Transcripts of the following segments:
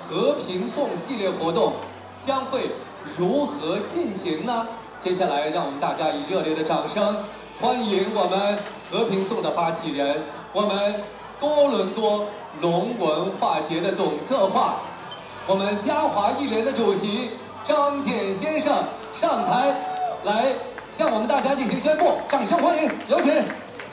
和平颂系列活动将会如何进行呢？接下来，让我们大家以热烈的掌声欢迎我们和平颂的发起人，我们多伦多龙文化节的总策划，我们嘉华艺联的主席张简先生上台来向我们大家进行宣布，掌声欢迎，有请。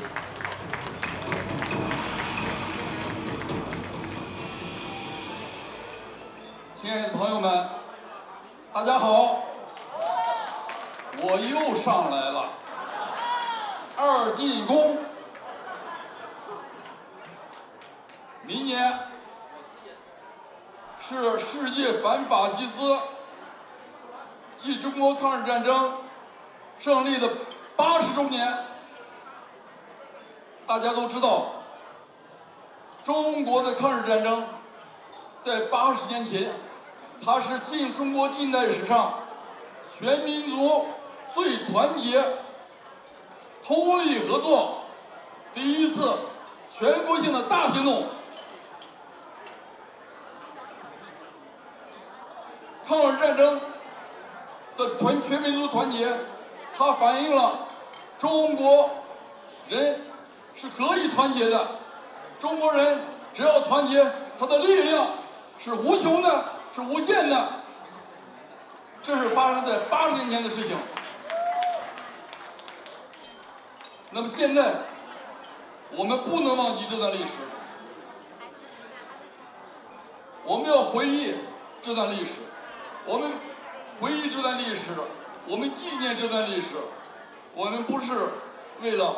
亲爱的朋友们，大家好！我又上来了，二进宫。明年是世界反法西斯暨中国抗日战争胜利的80周年。大家都知道，中国的抗日战争在80年前。 它是中国近代史上全民族最团结、通力合作第一次全国性的大行动。抗日战争的全民族团结，它反映了中国人是可以团结的。中国人只要团结，他的力量是无穷的。 是无限的，这是发生在80年前的事情。那么现在，我们不能忘记这段历史，我们要回忆这段历史，我们回忆这段历史，我们纪念这段历史，我们不是为了，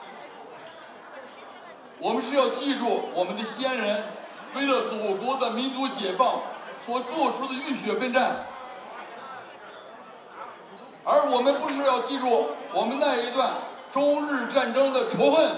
我们是要记住我们的先人为了祖国的民族解放。 所做出的浴血奋战，而我们不是要记住我们那一段中日战争的仇恨。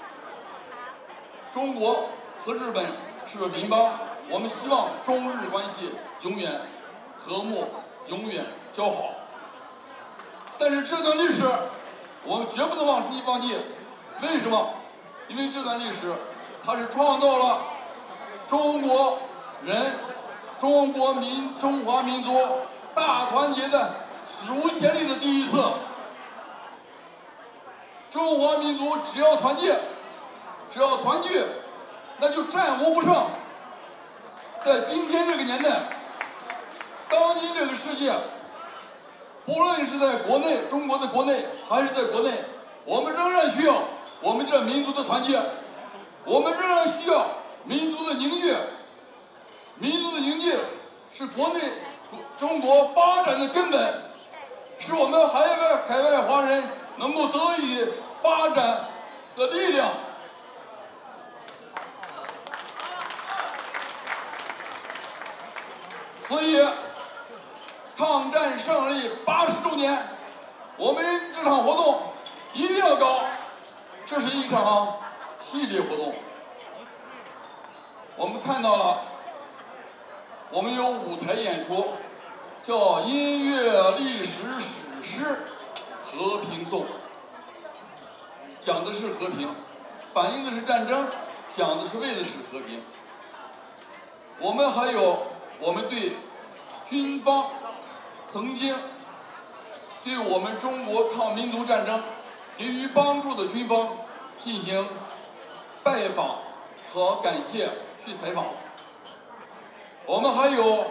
中国和日本是邻邦，我们希望中日关系永远和睦，永远交好。但是这段历史我们绝不能忘记，为什么？因为这段历史它是创造了中国人。 中华民族大团结的史无前例的第一次。中华民族只要团结，只要团聚，那就战无不胜。在今天这个年代，当今这个世界，不论是在国内，中国的国内还是在国内，我们仍然需要我们这民族的团结，我们仍然需要民族的凝聚。 民族的凝聚是国内中国发展的根本，是我们海外华人能够得以发展的力量。所以，抗战胜利80周年，我们这场活动一定要搞，这是一场系列活动。我们看到了。 我们有舞台演出，叫音乐历史史诗《和平颂》，讲的是和平，反映的是战争，讲的是为的是和平。我们还有我们对军方曾经对我们中国抗民族战争给予帮助的军方进行拜访和感谢，去采访。 我们还有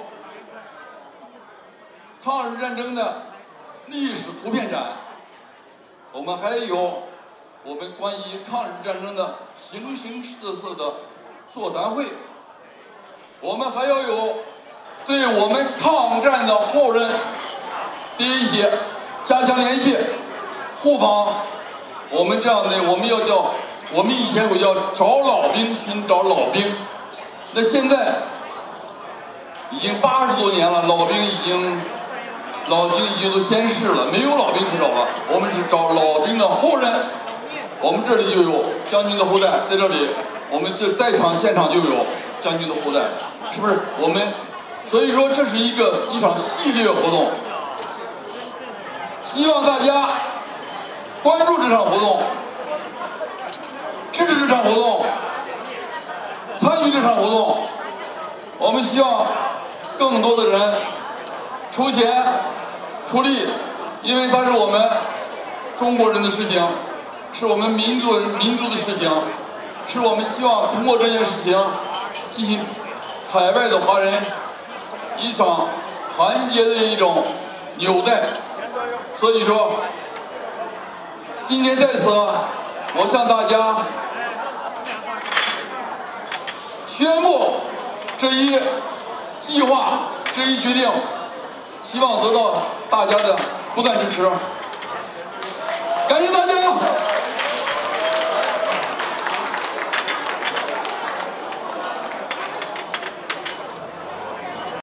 抗日战争的历史图片展，我们还有我们关于抗日战争的形形色色的座谈会，我们还要有对我们抗战的后人的一些加强联系、互访。我们这样的，我们以前有叫找老兵、寻找老兵，那现在。 已经80多年了，老兵已经都仙逝了，没有老兵可找了。我们是找老兵的后人。我们这里就有将军的后代，在这里，我们这在场现场就有将军的后代，是不是？我们所以说这是一场系列活动，希望大家关注这场活动，支持这场活动，参与这场活动。我们希望。 更多的人出钱出力，因为它是我们中国人的事情，是我们民族的事情，是我们希望通过这件事情进行海外的华人一场团结的一种纽带。所以说，今天在此，我向大家宣布这一计划、这一决定，希望得到大家的不断支持。感谢大家。